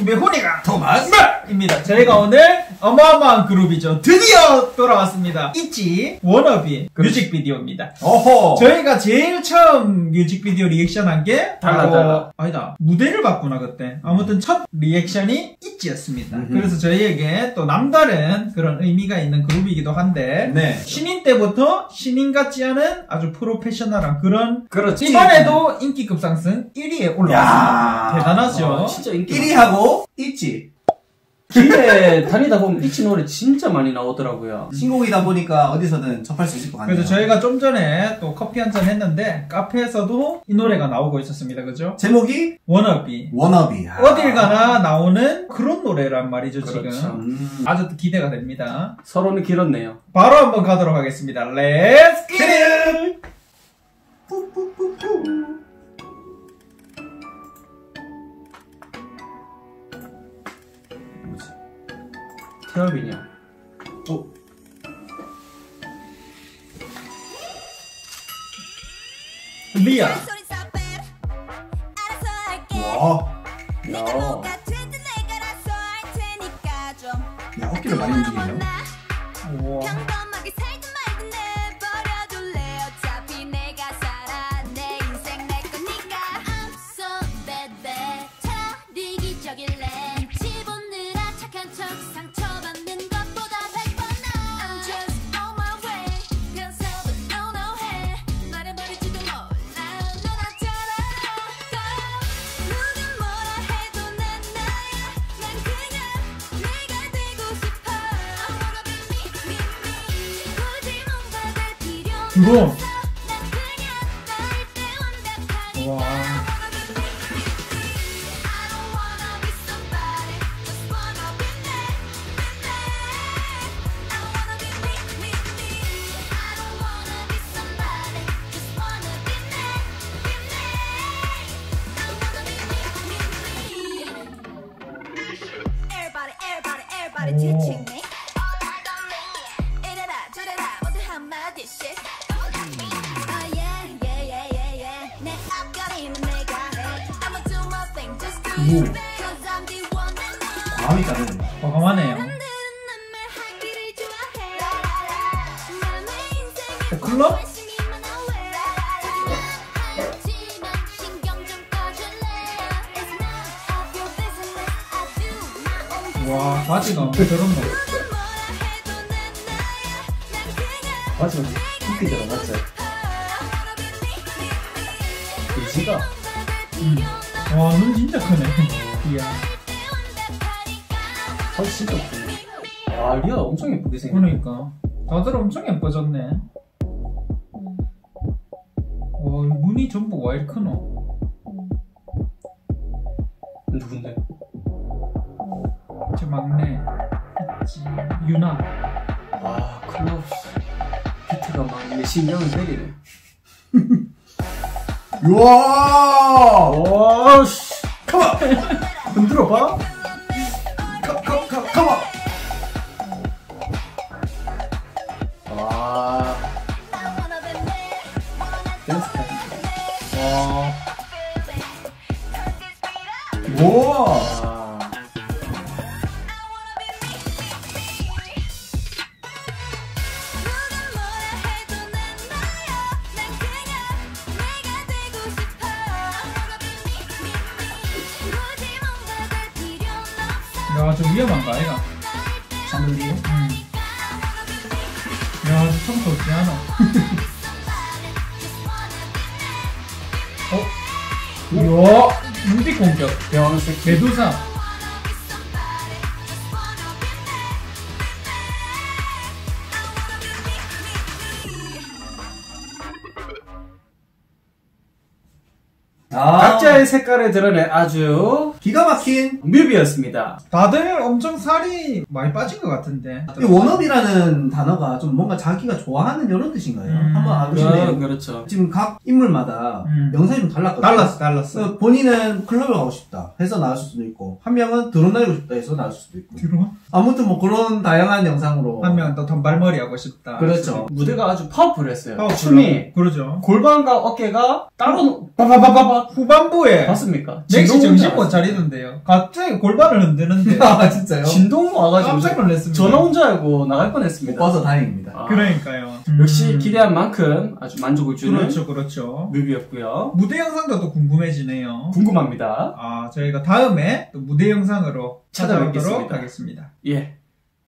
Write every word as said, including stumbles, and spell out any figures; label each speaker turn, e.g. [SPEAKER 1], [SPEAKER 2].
[SPEAKER 1] 집의 호니가
[SPEAKER 2] 토마스입니다.
[SPEAKER 1] 저희가 오늘 어마어마한 그룹이죠. 드디어 돌아왔습니다. 있지 워너비 뮤직비디오입니다.
[SPEAKER 2] 어허.
[SPEAKER 1] 저희가 제일 처음 뮤직비디오 리액션한 게
[SPEAKER 2] 달라
[SPEAKER 1] 바로
[SPEAKER 2] 달라.
[SPEAKER 1] 아니다 무대를 봤구나 그때. 아무튼 첫 리액션이 있지였습니다.
[SPEAKER 2] 음흠.
[SPEAKER 1] 그래서 저희에게 또 남다른 그런 의미가 있는 그룹이기도 한데
[SPEAKER 2] 네.
[SPEAKER 1] 신인 때부터 신인 같지 않은 아주 프로페셔널한 그런
[SPEAKER 2] 그렇지.
[SPEAKER 1] 이번에도 인기 급상승 일 위에 올라왔습니다. 대단하죠.
[SPEAKER 3] 아, 진짜 인기
[SPEAKER 2] 일 위하고 있지.
[SPEAKER 3] 길에 다니다 보면 이치 노래 진짜 많이 나오더라고요.
[SPEAKER 2] 신곡이다 보니까 어디서든 접할 수 있을 것 같네요.
[SPEAKER 1] 그래서 저희가 좀 전에 또 커피 한잔 했는데 카페에서도 이 노래가 나오고 있었습니다. 그죠?
[SPEAKER 2] 제목이
[SPEAKER 1] 워너비.
[SPEAKER 2] 워너비. 아.
[SPEAKER 1] 어딜 가나 나오는 그런 노래란 말이죠.
[SPEAKER 3] 그렇죠.
[SPEAKER 1] 지금
[SPEAKER 2] 음.
[SPEAKER 1] 아주 기대가 됩니다.
[SPEAKER 3] 서로는 길었네요.
[SPEAKER 1] 바로 한번 가도록 하겠습니다. 렛츠 기릿!
[SPEAKER 3] 태엽이냐?
[SPEAKER 2] 어?
[SPEAKER 1] 리아.
[SPEAKER 2] 와.
[SPEAKER 3] 야.
[SPEAKER 2] 야, 어깨를 많이 움직이네요.
[SPEAKER 1] 우와. 그거. 와.
[SPEAKER 2] 오. 과감이 다르네.
[SPEAKER 1] 과감하네요. 어, 클럽? 와, 바지가 엄청 저런다.
[SPEAKER 3] 맞아. 웃기더라, 맞죠? 의지가.
[SPEAKER 1] 음. 와, 눈 진짜 크네. 이야.
[SPEAKER 3] 아, 진짜 웃기네. 와, 리아 엄청 예쁘게 생겼네.
[SPEAKER 1] 그러니까. 다들 엄청 예뻐졌네. 와, 눈이 전부 와 이렇게 크노?
[SPEAKER 3] 누군데?
[SPEAKER 1] 제 막내. 있지. 유나.
[SPEAKER 3] 아, 클럽. 비트가 막 내 심장을 때리네.
[SPEAKER 2] 우와!
[SPEAKER 3] 와, 씨.
[SPEAKER 2] 컴온!
[SPEAKER 3] 흔들어봐?
[SPEAKER 2] 컴, 컴, 컴, 컴온!
[SPEAKER 3] 와. 댄스 타임.
[SPEAKER 1] 와.
[SPEAKER 2] 우와!
[SPEAKER 3] 와.
[SPEAKER 1] 야, 좀 위험한가, 아이가?
[SPEAKER 2] 샹들리에?
[SPEAKER 1] 음. 야, 저 청소 어떻게 하노? 어? 우와! 눈빛 공격.
[SPEAKER 3] 대왕 새끼.
[SPEAKER 1] 메두사.
[SPEAKER 2] 아.
[SPEAKER 3] 각자의 색깔을 드러내 아주
[SPEAKER 2] 기가 막힌
[SPEAKER 3] 뮤비였습니다.
[SPEAKER 1] 다들 엄청 살이 많이 빠진 것 같은데.
[SPEAKER 2] 이 워너비라는 단어가 좀 뭔가 자기가 좋아하는 이런 뜻인가요?
[SPEAKER 1] 음.
[SPEAKER 2] 한번 알아보실래요?
[SPEAKER 3] 그, 그렇죠.
[SPEAKER 2] 지금 각 인물마다
[SPEAKER 1] 음.
[SPEAKER 2] 영상이 좀 달랐거든요.
[SPEAKER 1] 달랐어, 달랐어.
[SPEAKER 2] 그래서 본인은 클럽을 가고 싶다 해서 나왔을 수도 있고, 한 명은 드론 날리고 싶다 해서 나왔을 수도 있고.
[SPEAKER 1] 뒤로?
[SPEAKER 2] 아무튼 뭐 그런 다양한 영상으로.
[SPEAKER 1] 한 명 또 단발머리 하고 싶다.
[SPEAKER 2] 그렇죠.
[SPEAKER 3] 무대가 아주 파워풀했어요.
[SPEAKER 1] 파워풀하고.
[SPEAKER 3] 춤이
[SPEAKER 1] 그러죠.
[SPEAKER 3] 골반과 어깨가 따로 빠바바바바
[SPEAKER 1] 후반부에 후에
[SPEAKER 3] 봤습니까?
[SPEAKER 1] 맥시
[SPEAKER 3] 진동
[SPEAKER 1] 정신
[SPEAKER 3] 혼자
[SPEAKER 1] 못 차리던데요. 갑자기 골반을 흔드는데
[SPEAKER 2] 아, 진짜요?
[SPEAKER 3] 진동 와가지고
[SPEAKER 1] 깜짝 놀랐습니다.
[SPEAKER 3] 전화 온 줄 알고 나갈
[SPEAKER 2] 못
[SPEAKER 3] 뻔했습니다.
[SPEAKER 2] 봐서 다행입니다.
[SPEAKER 3] 아,
[SPEAKER 1] 그러니까요.
[SPEAKER 3] 역시
[SPEAKER 1] 음.
[SPEAKER 3] 기대한 만큼 아주 만족을 주는
[SPEAKER 1] 그렇죠, 그렇죠.
[SPEAKER 3] 뮤비였고요.
[SPEAKER 1] 무대 영상도 또 궁금해지네요.
[SPEAKER 3] 궁금합니다.
[SPEAKER 1] 아, 저희가 다음에 또 무대 영상으로 찾아오도록
[SPEAKER 3] 찾아뵙겠습니다.
[SPEAKER 1] 하겠습니다.
[SPEAKER 3] 예.